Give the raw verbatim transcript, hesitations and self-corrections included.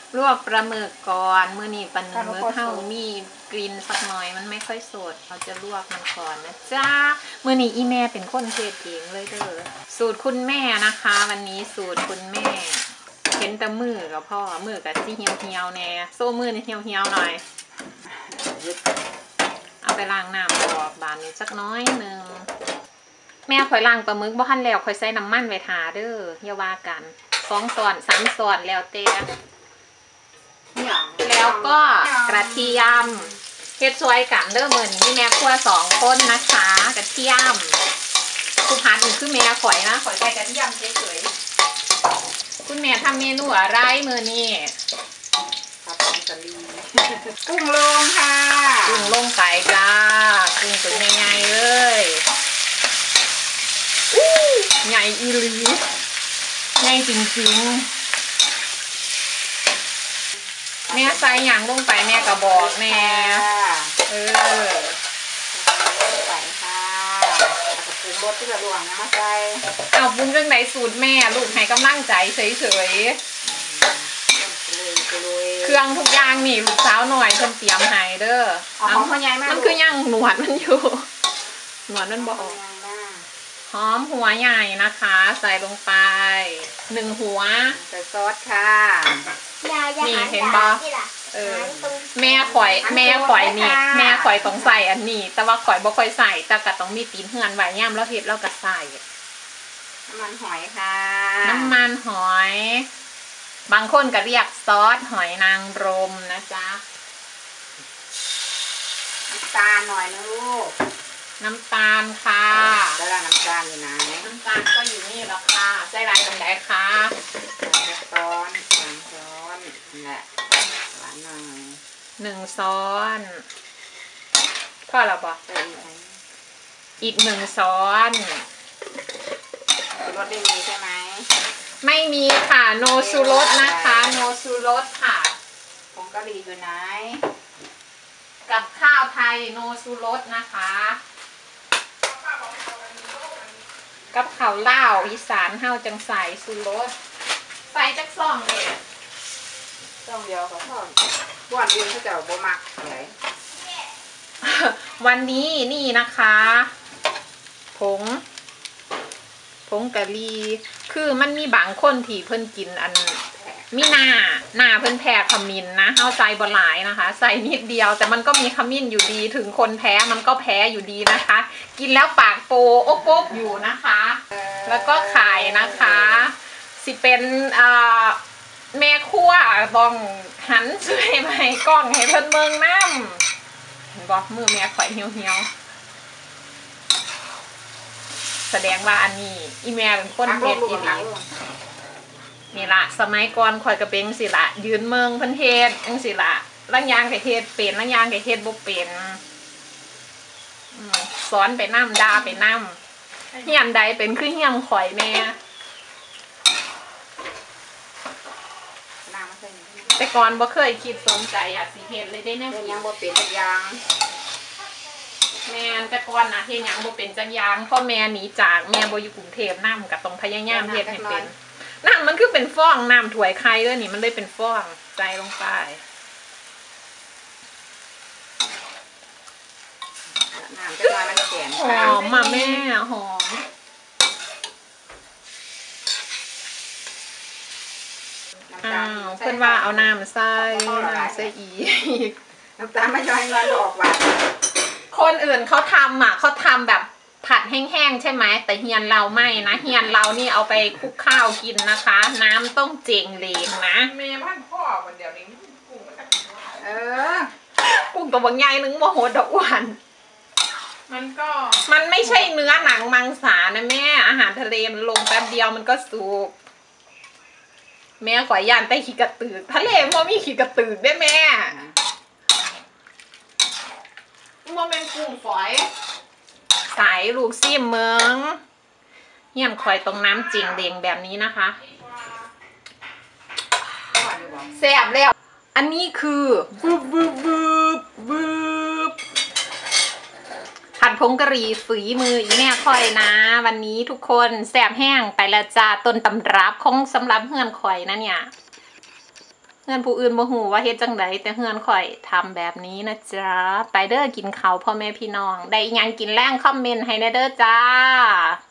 ลวกปลาหมึกก่อนมื้อนี้ปลาหมึกเฮามีกลิ่นสักหน่อยมันไม่ค่อยสดเราจะลวกมันก่อนนะจ๊ะมื้อนี้อีแม่เป็นคนเฮ็ดเองเลยเด้อสูตรคุณแม่นะคะวันนี้สูตรคุณแม่เห็นแต่มือกับพ่อมือกับที่เหี่ยวเหี่ยวแน่โซ่มือนี่เหี่ยวเหี่ยวหน่อยเอาไปล้างน้ำออกบานนี้สักน้อยหนึ่งแม่ข่อยล้างปลาหมึกบ่ทันแล้วข่อยใส่น้ำมันไว้ทาเด้ออย่าว่ากันสองส่วนสามส่วนแล้วแต่แล้วก็กระเทียมเฮ็ดซอยกันเด้อมื้อนี้มีแม่ครัวสองคนนะคะกระเทียมผู้พันนี่คือแม่ข่อยนะข่อยใส่กระเทียมเฉยๆคุณแม่ทำเมนูอะไรมื้อนี้ผัดผงกะหรี่กุ้งลงค่ะกุ้งลงไก่จ้ากุ้งตัวใหญ่ๆเลยอู้ใหญ่อีหลีใหญ่จริงๆแม่ใส่หยังลงไปแม่ก็บอกแม่เออใส่ค่ะปรุงรสที่กระหล่วงนะมาใส่เอาปรุงเรื่องไหนสูตรแม่ลูกให้กำลังใจเฉยๆเครื่องทุกอย่างนี่ลูกสาวหน่อยเพิ่นเตรียมให้เด้อเอาพ่อใหญ่มากมันคือยังหนวดมันอยู่หนวดมันบอกหอมหัวใหญ่นะคะใส่ลงไปหนึ่งหัวใส่ซอสค่ะนี่เห็นบ่เออแม่ข่อยแม่ข่อยนี่แม่ข่อยต้องใส่อันนี้แต่ว่าข่อยบ่ค่อยใส่แต่ก็ต้องมีตีนเฮือนไว้ย่ำแล้วเฮ็ดแล้วก็ใส่น้ำมันหอยค่ะน้ำมันหอยบางคนก็เรียกซอสหอยนางรมนะจ๊ะน้ำตาลหน่อยนะลูกน้ำตาลค่ะแล้วน้ำตาลอยู่ไหนน้ำตาลก็อยู่นี่แล้วค่ะใส่ลายตรงไหนคะช้อนสามช้อนนี่แหละหวานหน่อยหนึ่งช้อนพอแล้วบ่อีกหนึ่งช้อนรสได้มีใช่ไหมไม่มีค่ะโนชูรสนะคะโนชูรสค่ะผงกะหรี่อยู่ไหนกับข้าวไทยโนชูรสนะคะกับข้าวลาวอีสานเฮาจังใส่ชูรสใส่จักซ่องเลยซ่องเดียวเขาซ่องวันอื่นเขาจะบ่มักเลยวันนี้นี่นะคะผงผงกะหรี่คือมันมีบางคนที่เพิ่นกินอันมีหน้าหน้าเพิ่นแพ้ขมิ้นนะเอาใส่บ่หลายนะคะใส่นิดเดียวแต่มันก็มีขมิ้นอยู่ดีถึงคนแพ้มันก็แพ้อยู่ดีนะคะกินแล้วปากโปโอ๊กโอ๊กอยู่นะคะแล้วก็ไข่นะคะสิเป็นอ่าแม่ครัวต้องหันช่วยไปกล้องให้เพิ่นเมืองน้ำเห็นบ่มือแม่ข่อยเหี่ยวเหี่ยวแสดงว่าอันนี้อีแม่เป็นคนเฮ็ดอีหลีนี่ละสมัยก่อนข่อยกระเบงสิละยืนเมืองเพิ่นเฮ็ดจังสิละล่างยางก็เฮ็ดเป็นล่างยางก็เฮ็ดบ่เป็นสอนไปน้ำด่าไปน้ำเฮียนใดเป็นคือเฮียมข่อยแม่แต่ก่อนบ่เคยคิดสนใจอยากสิเฮ็ดเลยได้แน่ยังบ่เป็นจักอย่างแม่แต่ก่อนนะเฮ็ดหยังบ่เป็นจักอย่างพ่อแม่หนีจากแม่บ่อยู่กรุงเทพนำก็ต้องพยายามเฮ็ดให้เป็นน้ำมันคือเป็นฟองน้ำถ้วยไข่เด้อนี่มันเลยเป็นฟองใส่ลงไปน้ำจะมามันแข็งหอมมาแม่หอมอ้าวเพิ่นว่าเอาน้ำใส่น้ำใส่อีกน้ำตาลไม่ย่อยเงินออกว่ะคนอื่นเขาทำอ่ะเขาทำแบบผัดแห้งๆใช่ไหมแต่เฮียนเราไม่นะเฮียนเรานี่เอาไปคลุกข้าวกินนะคะน้ำต้องเจงเลงนะแม่พันพ่อวันเดียวนี้กุ้งเออกุ้งตัวบางใหญ่นึงโมโหดอกหวานมันก็มันไม่ใช่เนื้อหนังมังสานะแม่อาหารทะเลมันลงแป๊บเดียวมันก็สุกแม่ขอยานแต่ขี้กระตือทะเลมันมีขี้กระตือได้แม่มันเป็นกุ้งฝอยสายลูกซิมเมืองเฮียมคอยตรงน้ำจริงเด้งแบบนี้นะคะแซ่บแล้วอันนี้คือบึบบึบบึบบึบผัดผงกะหรี่ฝีมืออีแม่คอยนะวันนี้ทุกคนแซ่บแห้งไปแล้วจ้าต้นตำรับของสำหรับเฮือนคอยนะเนี่ยเฮือนผู้อื่นบ่ฮู้ว่าเฮ็ดจังไดแต่เฮือนข่อยทำแบบนี้นะจ๊ะไปเด้อกินข้าวพ่อแม่พี่น้องได้อิหยังกินแรงคอมเมนต์ให้แน่เด้อจ้า